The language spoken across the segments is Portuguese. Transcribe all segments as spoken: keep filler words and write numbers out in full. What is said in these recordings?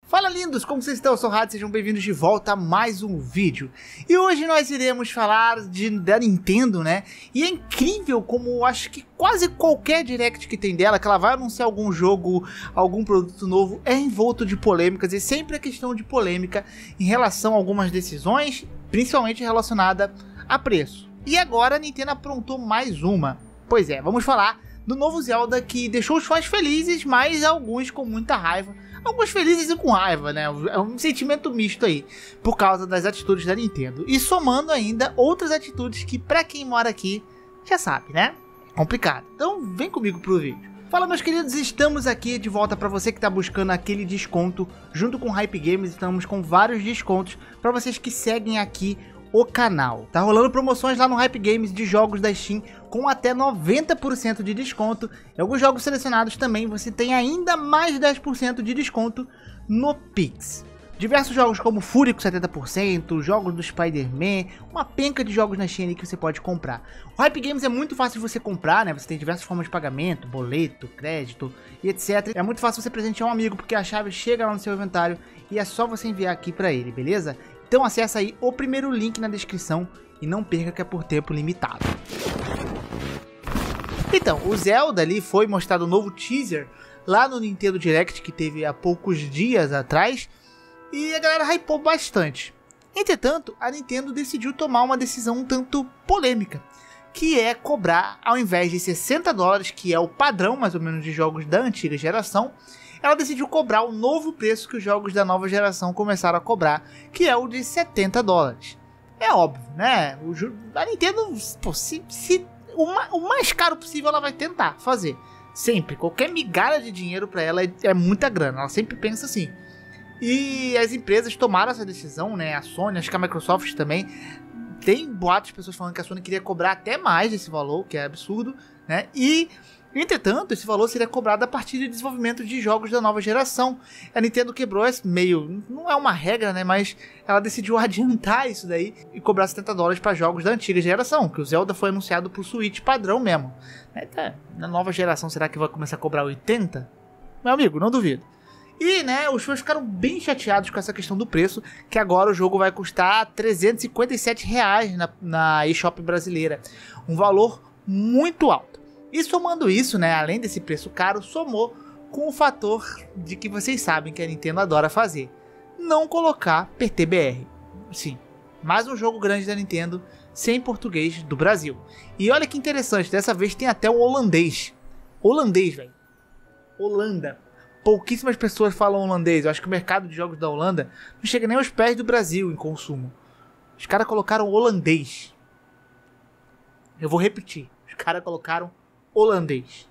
Fala lindos, como vocês estão? Eu sou o Had, sejam bem-vindos de volta a mais um vídeo. E hoje nós iremos falar de, da Nintendo, né? E é incrível como acho que quase qualquer direct que tem dela, que ela vai anunciar algum jogo, algum produto novo, é envolto de polêmicas e sempre é questão de polêmica em relação a algumas decisões, principalmente relacionada a preço. E agora a Nintendo aprontou mais uma. Pois é, vamos falar do novo Zelda que deixou os fãs felizes, mas alguns com muita raiva. Alguns felizes e com raiva, né? É um sentimento misto aí, por causa das atitudes da Nintendo. E somando ainda outras atitudes que, pra quem mora aqui, já sabe, né? Complicado. Então vem comigo pro vídeo. Fala, meus queridos, estamos aqui de volta para você que está buscando aquele desconto. Junto com Hype Games, estamos com vários descontos para vocês que seguem aqui o canal. Tá rolando promoções lá no Hype Games de jogos da Steam com até noventa por cento de desconto. Em alguns jogos selecionados também você tem ainda mais dez por cento de desconto no Pix. Diversos jogos como Fúria com setenta por cento, jogos do Spider-Man, uma penca de jogos na Steam que você pode comprar. O Hype Games é muito fácil de você comprar, né? Você tem diversas formas de pagamento, boleto, crédito e etcétera. É muito fácil você presentear um amigo porque a chave chega lá no seu inventário e é só você enviar aqui pra ele, beleza? Então acessa aí o primeiro link na descrição e não perca que é por tempo limitado. Então, o Zelda ali foi mostrado um novo teaser lá no Nintendo Direct que teve há poucos dias atrás e a galera hypou bastante. Entretanto, a Nintendo decidiu tomar uma decisão um tanto polêmica, que é cobrar, ao invés de sessenta dólares, que é o padrão mais ou menos de jogos da antiga geração, ela decidiu cobrar o novo preço que os jogos da nova geração começaram a cobrar, que é o de setenta dólares. É óbvio, né? O, a Nintendo, pô, se, se o, o mais caro possível ela vai tentar fazer. Sempre. Qualquer migalha de dinheiro para ela é, é muita grana. Ela sempre pensa assim. E as empresas tomaram essa decisão, né? A Sony, acho que a Microsoft também. Tem boatos de pessoas falando que a Sony queria cobrar até mais desse valor, que é absurdo, né? E entretanto, esse valor seria cobrado a partir do desenvolvimento de jogos da nova geração. A Nintendo quebrou esse meio, não é uma regra, né, mas ela decidiu adiantar isso daí e cobrar setenta dólares para jogos da antiga geração, que o Zelda foi anunciado pro Switch padrão mesmo. É, na nova geração, será que vai começar a cobrar oitenta? Meu amigo, não duvido. E, né, os fãs ficaram bem chateados com essa questão do preço, que agora o jogo vai custar trezentos e cinquenta e sete reais na, na eShop brasileira. Um valor muito alto. E somando isso, né, além desse preço caro, somou com o fator de que vocês sabem que a Nintendo adora fazer. Não colocar P T B R. Sim, mais um jogo grande da Nintendo sem português do Brasil. E olha que interessante, dessa vez tem até um holandês. Holandês, velho. Holanda. Pouquíssimas pessoas falam holandês. Eu acho que o mercado de jogos da Holanda não chega nem aos pés do Brasil em consumo. Os caras colocaram holandês. Eu vou repetir. Os caras colocaram holandês.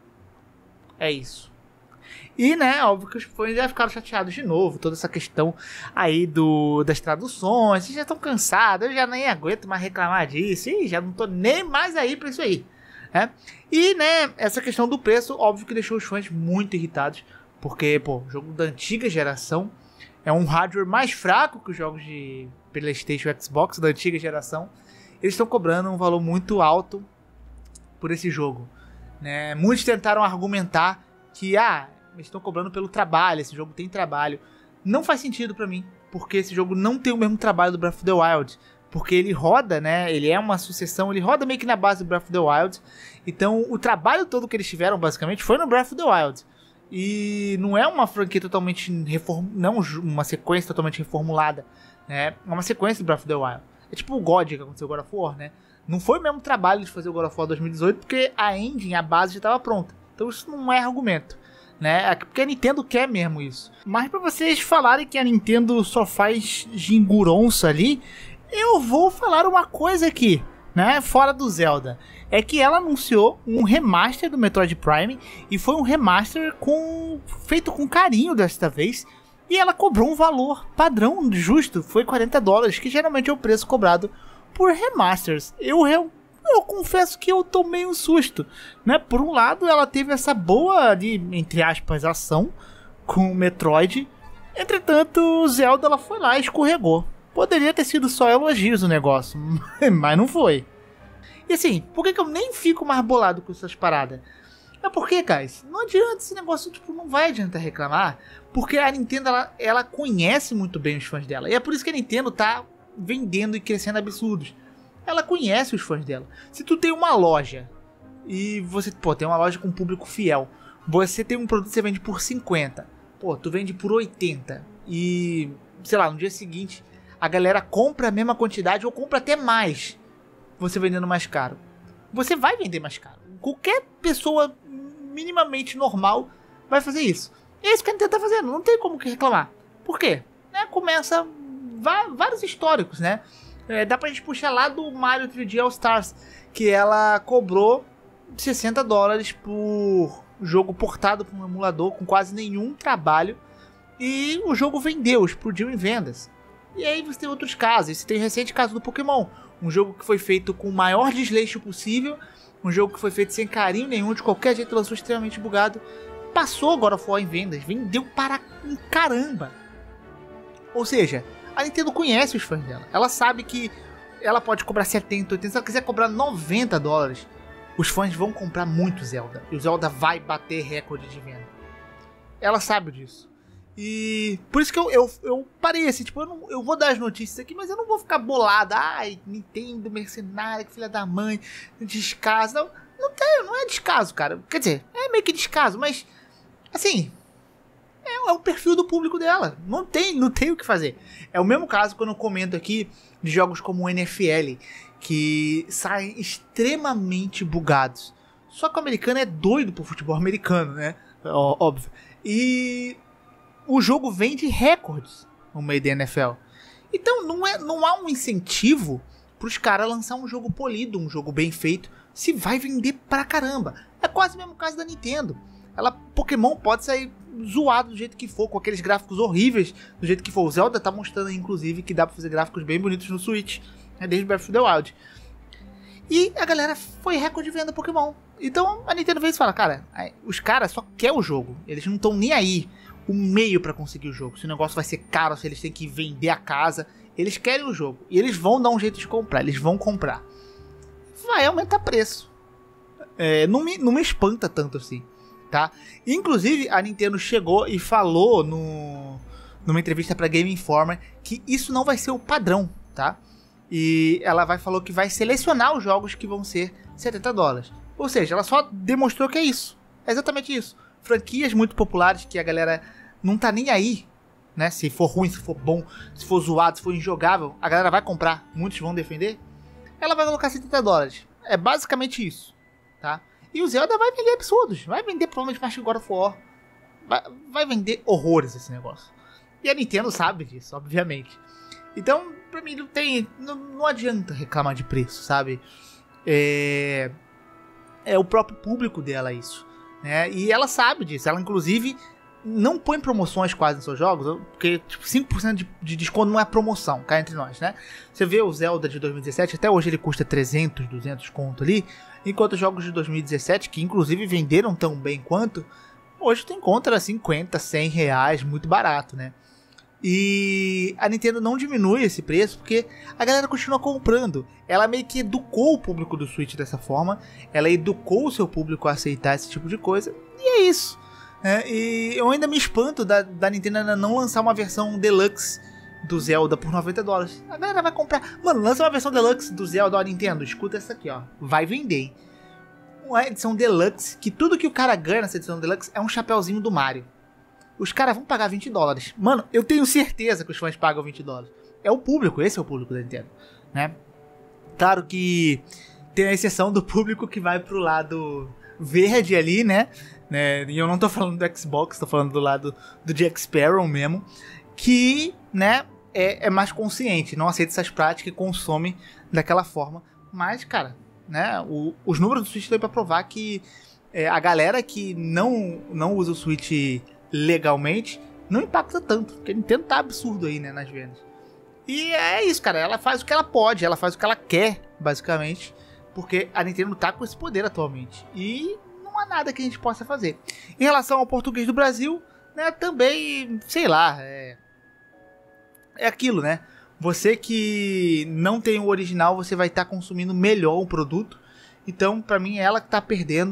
É isso. E, né, óbvio que os fãs já ficaram chateados de novo. Toda essa questão aí do, das traduções. Vocês já estão cansados. Eu já nem aguento mais reclamar disso. Ih, já não tô nem mais aí pra isso aí. É? E, né, essa questão do preço, óbvio que deixou os fãs muito irritados. Porque, pô, o jogo da antiga geração é um hardware mais fraco que os jogos de PlayStation e Xbox da antiga geração. Eles estão cobrando um valor muito alto por esse jogo, né? Muitos tentaram argumentar que ah, eles estão cobrando pelo trabalho, esse jogo tem trabalho. Não faz sentido pra mim, porque esse jogo não tem o mesmo trabalho do Breath of the Wild, porque ele roda, né? Ele é uma sucessão, ele roda meio que na base do Breath of the Wild. Então, o trabalho todo que eles tiveram basicamente foi no Breath of the Wild. E não é uma franquia totalmente reform... não uma sequência totalmente reformulada, né? É uma sequência do Breath of the Wild. É tipo o God que aconteceu com God of War, né? Não foi o mesmo trabalho de fazer o God of War dois mil e dezoito, porque a engine, a base já estava pronta. Então isso não é argumento, né? Porque a Nintendo quer mesmo isso. Mas para vocês falarem que a Nintendo só faz ginguronça ali, eu vou falar uma coisa aqui, né? Fora do Zelda. É que ela anunciou um remaster do Metroid Prime, e foi um remaster com... feito com carinho desta vez. E ela cobrou um valor padrão justo, foi quarenta dólares, que geralmente é o preço cobrado por remasters. Eu, eu, eu confesso que eu tomei um susto, né? Por um lado, ela teve essa boa, de, entre aspas, ação com o Metroid. Entretanto, o Zelda ela foi lá e escorregou. Poderia ter sido só elogios o negócio, mas não foi. E assim, por que, que eu nem fico mais bolado com essas paradas? É porque, guys, não adianta esse negócio, tipo, não vai adiantar reclamar, porque a Nintendo, ela, ela conhece muito bem os fãs dela, e é por isso que a Nintendo tá vendendo e crescendo absurdos. Ela conhece os fãs dela. Se tu tem uma loja, e você, pô, tem uma loja com público fiel, você tem um produto que você vende por cinquenta, pô, tu vende por oitenta, e, sei lá, no dia seguinte, a galera compra a mesma quantidade, ou compra até mais, você vendendo mais caro. Você vai vender mais caro. Qualquer pessoa minimamente normal vai fazer isso. E é isso que a Nintendo tá fazendo, não tem como reclamar. Por quê? Né, começa vários históricos, né? É, dá pra gente puxar lá do Mario três D All Stars, que ela cobrou sessenta dólares por jogo portado para um emulador com quase nenhum trabalho, e o jogo vendeu, explodiu em vendas. E aí você tem outros casos, você tem o recente caso do Pokémon, um jogo que foi feito com o maior desleixo possível, um jogo que foi feito sem carinho nenhum, de qualquer jeito lançou extremamente bugado, passou agora fora em vendas, vendeu para um caramba. Ou seja, a Nintendo conhece os fãs dela, ela sabe que ela pode cobrar setenta, oitenta, se ela quiser cobrar noventa dólares, os fãs vão comprar muito Zelda, e o Zelda vai bater recorde de venda. Ela sabe disso. E por isso que eu, eu, eu parei assim, tipo, eu, não, eu vou dar as notícias aqui, mas eu não vou ficar bolada. Ai, Nintendo, mercenária, que filha da mãe, descaso. Não, não, tem, não é descaso, cara. Quer dizer, é meio que descaso, mas, assim, é, é o perfil do público dela. Não tem, não tem o que fazer. É o mesmo caso quando eu comento aqui de jogos como o N F L, que saem extremamente bugados. Só que o americano é doido pro futebol americano, né? Ó, óbvio. E o jogo vende recordes no meio da N F L. Então não, é, não há um incentivo para os caras lançar um jogo polido, um jogo bem feito, se vai vender pra caramba. É quase o mesmo caso da Nintendo. Ela, Pokémon pode sair zoado do jeito que for, com aqueles gráficos horríveis do jeito que for. O Zelda tá mostrando inclusive que dá pra fazer gráficos bem bonitos no Switch, né, desde Breath of the Wild. E a galera foi recorde de venda Pokémon. Então a Nintendo veio e fala, cara, os caras só querem o jogo, eles não estão nem aí o meio pra conseguir o jogo, se o negócio vai ser caro, se eles têm que vender a casa, eles querem o jogo, e eles vão dar um jeito de comprar, eles vão comprar. Vai aumentar preço. É, não, me, não me espanta tanto assim, tá? Inclusive a Nintendo chegou e falou no, numa entrevista pra Game Informer que isso não vai ser o padrão, tá? E ela vai falou que vai selecionar os jogos que vão ser setenta dólares. Ou seja, ela só demonstrou que é isso. É exatamente isso. Franquias muito populares que a galera não tá nem aí, né? Se for ruim, se for bom, se for zoado, se for injogável, a galera vai comprar, muitos vão defender. Ela vai colocar setenta dólares. É basicamente isso, tá? E o Zelda vai vender absurdos. Vai vender provavelmente mais que God of War. Vai, vai vender horrores esse negócio. E a Nintendo sabe disso, obviamente. Então, pra mim, não tem. Não, não adianta reclamar de preço, sabe? É. É o próprio público dela isso. Né? E ela sabe disso. Ela, inclusive, não põe promoções quase nos seus jogos. Porque tipo, cinco por cento de, de desconto não é promoção, cá entre nós, né? Você vê o Zelda de dois mil e dezessete, até hoje ele custa trezentos, duzentos conto ali. Enquanto os jogos de dois mil e dezessete, que inclusive venderam tão bem quanto, hoje tu encontra cinquenta, cem reais, muito barato, né? E a Nintendo não diminui esse preço porque a galera continua comprando. Ela meio que educou o público do Switch dessa forma. Ela educou o seu público a aceitar esse tipo de coisa. E é isso. É, e eu ainda me espanto da, da Nintendo ainda não lançar uma versão deluxe do Zelda por noventa dólares. A galera vai comprar. Mano, lança uma versão deluxe do Zelda, ó, Nintendo. Escuta essa aqui, ó. Vai vender, hein? Uma edição deluxe, que tudo que o cara ganha nessa edição deluxe é um chapéuzinho do Mario. Os caras vão pagar vinte dólares. Mano, eu tenho certeza que os fãs pagam vinte dólares. É o público, esse é o público da Nintendo, né? Claro que tem a exceção do público que vai pro lado verde ali, né? né? E eu não tô falando do Xbox, tô falando do lado do Jack Sparrow mesmo. Que, né, é, é mais consciente, não aceita essas práticas e consome daquela forma. Mas, cara, né, o, os números do Switch estão aí pra provar que é, a galera que não, não usa o Switch legalmente, não impacta tanto, porque a Nintendo tá absurdo aí, né, nas vendas. E é isso, cara, ela faz o que ela pode, ela faz o que ela quer, basicamente, porque a Nintendo tá com esse poder atualmente, e não há nada que a gente possa fazer. Em relação ao português do Brasil, né, também, sei lá, é, é aquilo, né, você que não tem o original, você vai estar tá consumindo melhor o produto, então, pra mim, é ela que tá perdendo,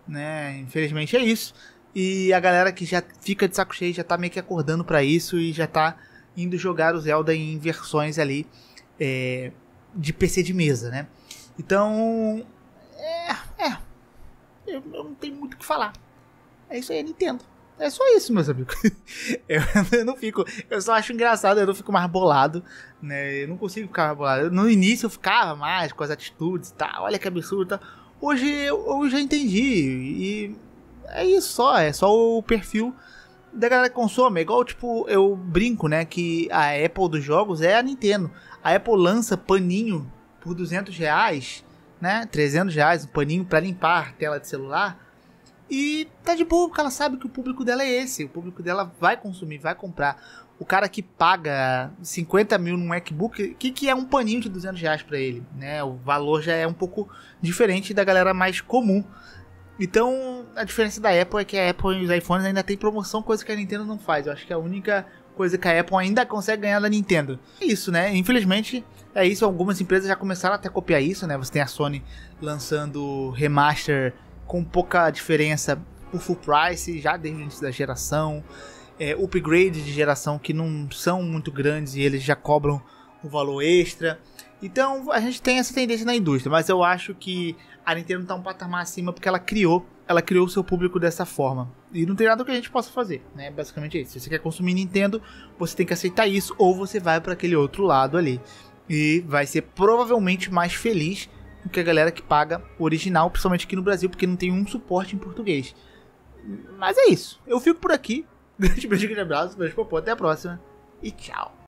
né? Infelizmente é isso. E a galera que já fica de saco cheio já tá meio que acordando pra isso e já tá indo jogar o Zelda em versões ali é, de P C de mesa, né? Então, é, é eu, eu não tenho muito o que falar. É isso aí, Nintendo. É só isso, meus amigos. eu, eu não fico... Eu só acho engraçado, eu não fico mais bolado, né? Eu não consigo ficar mais bolado. No início eu ficava mais com as atitudes e tal. Olha que absurdo. Tá? Hoje eu, eu já entendi. E é isso só. É só o perfil da galera que consome. É igual, tipo, eu brinco, né? Que a Apple dos jogos é a Nintendo. A Apple lança paninho por duzentos reais, né? trezentos reais, um paninho pra limpar a tela de celular. E tá de boa, porque ela sabe que o público dela é esse. O público dela vai consumir, vai comprar. O cara que paga cinquenta mil num MacBook, o que, que é um paninho de duzentos reais pra ele? Né? O valor já é um pouco diferente da galera mais comum. Então, a diferença da Apple é que a Apple e os iPhones ainda tem promoção, coisa que a Nintendo não faz. Eu acho que é a única coisa que a Apple ainda consegue ganhar da Nintendo. É isso, né? Infelizmente, é isso. Algumas empresas já começaram até a copiar isso, né? Você tem a Sony lançando remaster com pouca diferença por full price, já desde o início da geração. É, upgrade de geração que não são muito grandes e eles já cobram um valor extra. Então a gente tem essa tendência na indústria, mas eu acho que a Nintendo está um patamar acima porque ela criou, ela criou o seu público dessa forma. E não tem nada que a gente possa fazer, né? Basicamente é isso. Se você quer consumir Nintendo, você tem que aceitar isso, ou você vai para aquele outro lado ali. E vai ser provavelmente mais feliz do que a galera que paga o original, principalmente aqui no Brasil, porque não tem um suporte em português. Mas é isso. Eu fico por aqui. Grande beijo, grande abraço, beijo, popô, até a próxima e tchau.